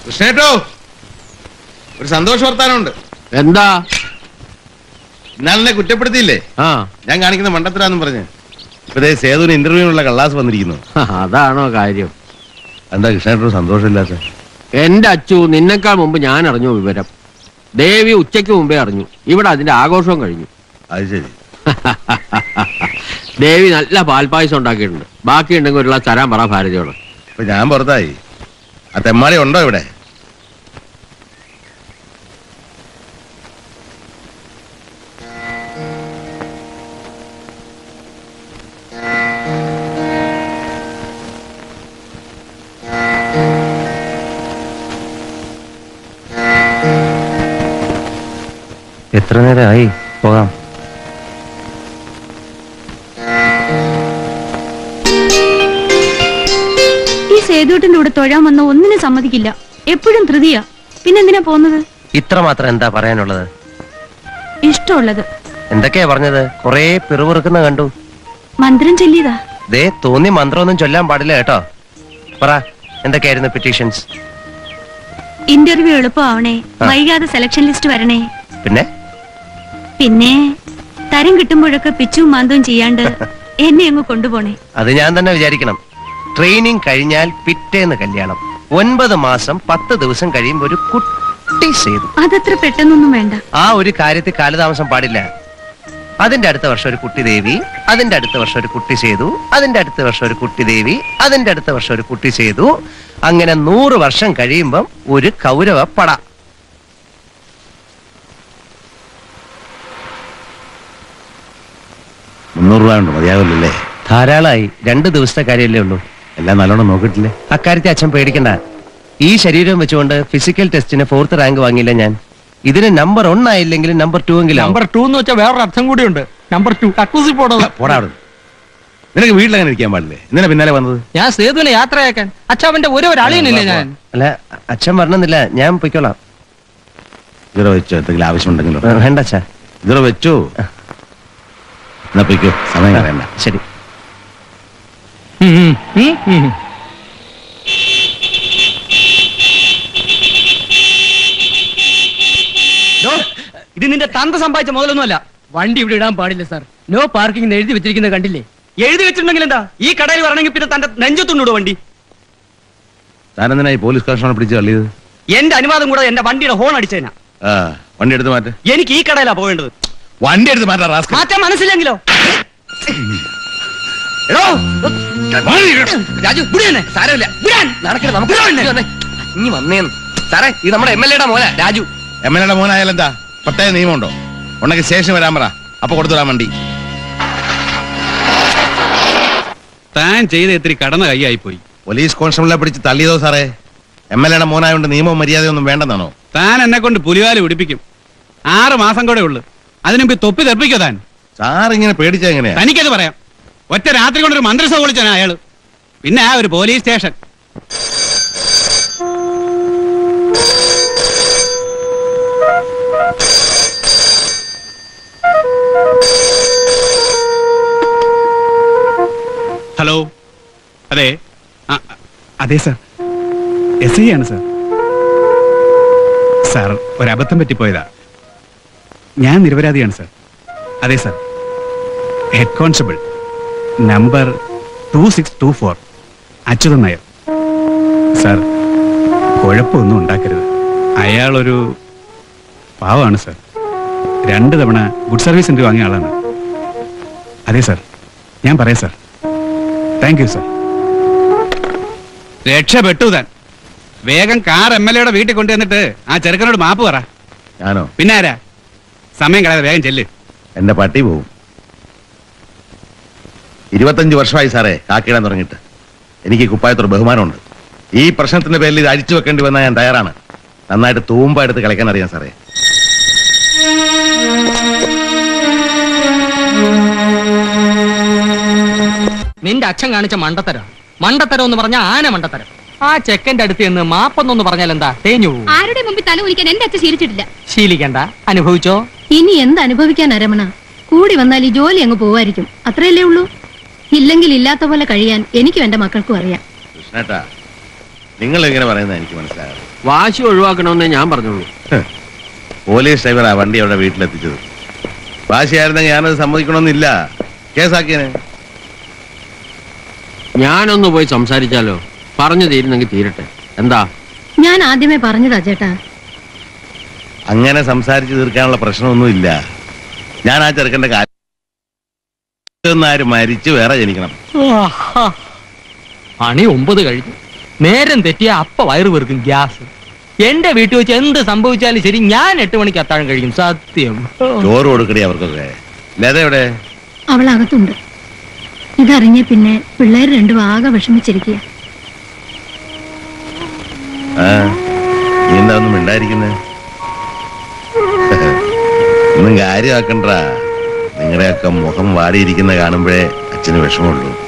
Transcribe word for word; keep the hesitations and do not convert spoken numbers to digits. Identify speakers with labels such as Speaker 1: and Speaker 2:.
Speaker 1: കൃഷ്ണേട്ടോ, ഒരു സന്തോഷ വർത്താനമുണ്ട്.
Speaker 2: എന്താ?
Speaker 1: ഇന്നാളെ കുറ്റപ്പെടുത്തിയില്ലേ?
Speaker 2: ആ,
Speaker 1: ഞാൻ കാണിക്കുന്ന മണ്ടത്തരാന്നും പറഞ്ഞ് ഇപ്പതേ സേതുവിന് ഇന്റർവ്യൂവിനുള്ള കള്ളാസ് വന്നിരിക്കുന്നു.
Speaker 2: അതാണോ കാര്യം?
Speaker 1: എന്താ കൃഷ്ണേട്ടോ സന്തോഷമില്ലാത്ത?
Speaker 2: എന്റെ അച്ചു, നിന്നെക്കാൾ മുമ്പ് ഞാൻ അറിഞ്ഞു വിവരം. ദേവി ഉച്ചയ്ക്ക് മുമ്പേ അറിഞ്ഞു. ഇവിടെ അതിന്റെ ആഘോഷവും കഴിഞ്ഞു.
Speaker 1: അത് ശരി.
Speaker 2: ദേവി നല്ല പാൽപ്പായസം ഉണ്ടാക്കിയിട്ടുണ്ട്. ബാക്കി ഉണ്ടെങ്കിൽ ഒരു ഗ്ലാസ് തരാൻ പറ ഭാരതിയോട്.
Speaker 1: ഇപ്പൊ ഞാൻ പുറത്തായി. ആ തെമ്മാടി ഉണ്ടോ ഇവിടെ?
Speaker 3: എത്ര നേരമായി? പോകാം.
Speaker 4: ഈ സേതുട്ടിന്റെ കൂടെ തൊഴാൻ വന്ന ഒന്നിനും സമ്മതിക്കില്ല. എപ്പോഴും ധൃതിയാ. പിന്നെന്തിനാ പോകുന്നത്?
Speaker 3: ഇത്ര മാത്രം എന്താ പറയാനുള്ളത്?
Speaker 4: ഇഷ്ടമുള്ളത്.
Speaker 3: എന്തൊക്കെയാ പറഞ്ഞത്? കൊറേ പിറുപിറുക്കുന്ന കണ്ടു.
Speaker 4: മന്ത്രം ചൊല്ലിയതാ.
Speaker 3: ദേ, തോന്നി മന്ത്രമൊന്നും ചൊല്ലാൻ പാടില്ല കേട്ടോ. പറ, എന്തൊക്കെയായിരുന്നു പെറ്റീഷൻസ്?
Speaker 4: ഇന്റർവ്യൂ എളുപ്പമാവണേ, വൈകാതെ സെലക്ഷൻ ലിസ്റ്റ് വരണേ.
Speaker 3: പിന്നെ
Speaker 4: പിന്നെ തരം കിട്ടുമ്പോഴൊക്കെ പിച്ചും മാന്തവും ചെയ്യാണ്ട് എന്നെ അങ്ങ് കൊണ്ടുപോണേ.
Speaker 3: അത് ഞാൻ തന്നെ വിചാരിക്കണം. ട്രെയിനിങ് കഴിഞ്ഞാൽ പിറ്റേന്ന് കല്യാണം. ഒൻപത് മാസം പത്ത് ദിവസം കഴിയുമ്പോ ഒരു കുട്ടി ചെയ്തു.
Speaker 4: അതത്ര പെട്ടെന്നൊന്നും വേണ്ട.
Speaker 3: ആ ഒരു കാര്യത്തിൽ കാലതാമസം പാടില്ല. അതിന്റെ അടുത്ത വർഷം ഒരു കുട്ടി ദേവി, അതിന്റെ അടുത്ത വർഷം ഒരു കുട്ടി ചെയ്തു, അതിന്റെ അടുത്ത വർഷം ഒരു കുട്ടി ദേവി, അതിന്റെ അടുത്ത വർഷം ഒരു കുട്ടി ചെയ്തു. അങ്ങനെ നൂറ് വർഷം കഴിയുമ്പം ഒരു കൗരവ പട.
Speaker 1: മുന്നൂറ് രൂപ ഉണ്ട്, മതിയാവില്ലല്ലേ?
Speaker 3: ധാരാളമായി. രണ്ടു ദിവസത്തെ കാര്യമല്ലേ ഉള്ളൂ.
Speaker 1: എല്ലാം നല്ലോണം നോക്കിയിട്ടില്ലേ?
Speaker 3: അക്കാര്യത്തെ അച്ഛൻ പേടിക്കണ്ട. ഈ ശരീരം വെച്ചുകൊണ്ട് ഫിസിക്കൽ ടെസ്റ്റിന് ഫോർത്ത് റാങ്ക് വാങ്ങിയില്ല ഞാൻ. ഇതിന് നമ്പർ ഒന്നായില്ലെങ്കിലും നമ്പർ ടു എങ്കിലും.
Speaker 5: നമ്പർ ടു എന്ന് വെച്ചാൽ വേറൊരു അർത്ഥം കൂടിയുണ്ട്. നമ്പർ ടു കക്കൂസി പോടാ.
Speaker 1: നിനക്ക് വീട്ടിലെങ്ങനെ ഇരിക്കാൻ പാടില്ലേ? ഇന്നലെ പിന്നാലെ വന്നത്?
Speaker 5: ഞാൻ സേതുവിനെ യാത്രയാക്കാൻ. അച്ഛാവന്റെ ഒരേ ഒരു അളിയനില്ലേ ഞാൻ?
Speaker 3: അല്ല, അച്ഛൻ പറഞ്ഞില്ല, ഞാൻ പൊയ്ക്കോളാം.
Speaker 1: ഇതോ വെച്ചോ, എന്തെങ്കിലും ആവശ്യമുണ്ടെങ്കിലോ?
Speaker 3: വേണ്ട അച്ഛാ.
Speaker 1: ഇതോ വെച്ചോ, എന്നാ പൊയ്ക്കോ, സമയം കളയണ്ട.
Speaker 3: ശരി.
Speaker 5: ഇത് നിന്റെ തന്ത സമ്പാദിച്ച മുതലൊന്നുമല്ല. വണ്ടി ഇവിടെ ഇടാൻ പാടില്ല സാർ. നോ പാർക്കിംഗ് എഴുതി വെച്ചിരിക്കുന്നത് കണ്ടില്ലേ? എഴുതി വെച്ചിട്ടുണ്ടെങ്കിൽ എന്താ? ഈ കടയിൽ വരണമെങ്കിൽ പിന്നെ തന്റെ നെഞ്ചത്തുണ്ടോ വണ്ടി?
Speaker 1: താനെന്തിനായി പോലീസ് കസ്റ്റമറെ പിടിച്ച് തള്ളിയത്?
Speaker 5: എന്റെ അനുവാദം കൂടെ എന്റെ വണ്ടിയുടെ ഹോൺ അടിച്ചേനാ.
Speaker 1: വണ്ടി എടുത്ത് മാറ്റ.
Speaker 5: എനിക്ക് ഈ കടയിലാ പോകേണ്ടത്.
Speaker 1: വണ്ടി എടുത്ത് മാറ്റാ.
Speaker 5: മാറ്റാൻ മനസ്സിലെങ്കിലോ?
Speaker 3: ഇനി വന്നേന്ന് സാറേ, ഇത് നമ്മുടെ എം എൽ എയുടെ മോന രാജു.
Speaker 1: എം എൽ എയുടെ മോനായാലും എന്താ? പ്രത്യേക നിയമമുണ്ടോ? ഉണ്ടെങ്കിൽ സ്റ്റേഷൻ വരാൻ പറ, അപ്പൊ കൊടുത്തുവിടാൻ വണ്ടി.
Speaker 6: താൻ ചെയ്ത് ഇത്തിരി കടന്ന കൈയായി പോയി.
Speaker 1: പോലീസ് കോൺസ്റ്റബിളെ പിടിച്ച് തള്ളിയതോ സാറേ? എം എൽ എയുടെ മോനായോണ്ട് നിയമവും മര്യാദയൊന്നും വേണ്ടെന്നാണോ?
Speaker 6: താൻ എന്നെ കൊണ്ട് പുലിവാല് പിടിപ്പിക്കും. ആറ് മാസം കൂടെ ഉള്ളു. അതിനുമ്പ് തൊപ്പി തെറിപ്പിക്കോ താൻ?
Speaker 1: സാർ ഇങ്ങനെ പേടിച്ചാ എങ്ങനെയാ?
Speaker 6: തനിക്കത് പറയാം. ഒറ്റ രാത്രി കൊണ്ടൊരു മന്ത്രിസഭ വിളിച്ചാണ് അയാള്. പിന്നെ ആ ഒരു പോലീസ് സ്റ്റേഷൻ. ഹലോ, അതെ അതെ സാർ, എസ് ഐ ആണ് സാർ. സാർ, ഒരബദ്ധം പറ്റിപ്പോയതാ. ഞാൻ നിരപരാധിയാണ് സാർ. അതെ sir, head constable number two six two four Achuthan Nair. Sir, കുഴപ്പമൊന്നും ഉണ്ടാക്കരുത്. അയാളൊരു പാവമാണ് സാർ. രണ്ട് തവണ ഗുഡ് സർവീസ് സെന്റർ വാങ്ങിയ ആളാണ്. അതെ സാർ, ഞാൻ പറയാം സാർ. Thank you sir. രക്ഷപ്പെട്ടു താൻ. വേഗം കാർ എം എൽ എയുടെ വീട്ടിൽ കൊണ്ടുവന്നിട്ട് ആ ചെറുക്കനോട് മാപ്പ് പറ.
Speaker 1: ഞാനോ?
Speaker 6: പിന്നെ ആരാ? സമയം കളയാതെ വേഗം ചെല്ല്.
Speaker 1: എന്റെ പട്ടി പോവും. ഇരുപത്തഞ്ച് വർഷമായി സാറേ കാക്കിടാൻ തുടങ്ങിയിട്ട്. എനിക്ക് കുപ്പായത്തോട് ബഹുമാനമുണ്ട്. ഈ പ്രശ്നത്തിന്റെ പേരിൽ ഇത് അഴിച്ചു വെക്കേണ്ടി വന്നാൽ ഞാൻ തയ്യാറാണ്. നന്നായിട്ട് തൂമ്പ എടുത്ത് കളിക്കാൻ അറിയാം സാറേ.
Speaker 5: നിന്റെ അച്ഛൻ കാണിച്ച മണ്ടത്തരം. മണ്ടത്തരം എന്ന് പറഞ്ഞാൽ ആന മണ്ടത്തരം. ആ ചെക്കന്റെ അടുത്ത് നിന്ന് മാപ്പൊന്നു പറഞ്ഞാൽ എന്താ? തേഞ്ഞു പോകും.
Speaker 4: ആരുടെ മുമ്പിൽ തല കുലിക്കാൻ എന്റെ അച്ഛൻ ശീലിച്ചിട്ടില്ല.
Speaker 5: ശീലിക്കണ്ട, അനുഭവിച്ചോ.
Speaker 4: ഇനി എന്ത് അനുഭവിക്കാൻ രമണ? കൂടി വന്നാൽ ഈ ജോലി അങ്ങ് പോവായിരിക്കും. അത്രയല്ലേ ഉള്ളൂ. ഇല്ലെങ്കിൽ ഇല്ലാത്ത പോലെ കഴിയാൻ എനിക്കും എന്റെ മക്കൾക്കും അറിയാം.
Speaker 1: കൃഷ്ണേട്ടാ, നിങ്ങൾ എങ്ങനെ പറയുന്നത് എനിക്ക് മനസ്സിലാകാം.
Speaker 2: വാശി ഒഴിവാക്കണമെന്നേ ഞാൻ പറഞ്ഞോളൂ.
Speaker 1: പോലീസ് ഡ്രൈവറാ വണ്ടി അവിടെ വീട്ടിലെത്തിച്ചത്. വാശിയായിരുന്നെങ്കിൽ ഞാനത് സമ്മതിക്കണമെന്നില്ല, കേസാക്കിയനെ.
Speaker 2: ഞാനൊന്ന് പോയി സംസാരിച്ചാലോ? പറഞ്ഞു തീരുന്നെങ്കിൽ തീരട്ടെ. എന്താ?
Speaker 7: ഞാൻ ആദ്യമേ പറഞ്ഞതാ ചേട്ടാ.
Speaker 1: അങ്ങനെ സംസാരിച്ച് തീർക്കാനുള്ള പ്രശ്നമൊന്നുമില്ല. ഞാൻ ആ ചെറുക്കന്റെ കാര്യം ആരും മരിച്ചു വേറെ ജനിക്കണം.
Speaker 5: പണി ഒമ്പത് കഴിഞ്ഞു. നേരം തെറ്റിയ അപ്പ വയറ് വെറുക്കും ഗ്യാസ്. എന്റെ വീട്ടിൽ വെച്ച് എന്ത് സംഭവിച്ചാലും ശരി, ഞാൻ എട്ട് മണിക്ക് അത്താഴം കഴിക്കും. സത്യം.
Speaker 1: ചോറ് കൊടുക്കണേ അവർക്കൊക്കെ. ലത എവിടെ?
Speaker 7: അവളകത്തുണ്ട്. ഇതറിഞ്ഞ പിന്നെ പിള്ളേർ രണ്ടും ആകെ വിഷമിച്ചിരിക്കുക.
Speaker 1: ആ എന്താ ഒന്നും മിണ്ടായിരിക്കുന്നേ? ഒന്നും കാര്യമാക്കണ്ട. നിങ്ങളുടെയൊക്കെ മുഖം വാടിയിരിക്കുന്ന കാണുമ്പോഴേ അച്ഛന് വിഷമമുള്ളൂ.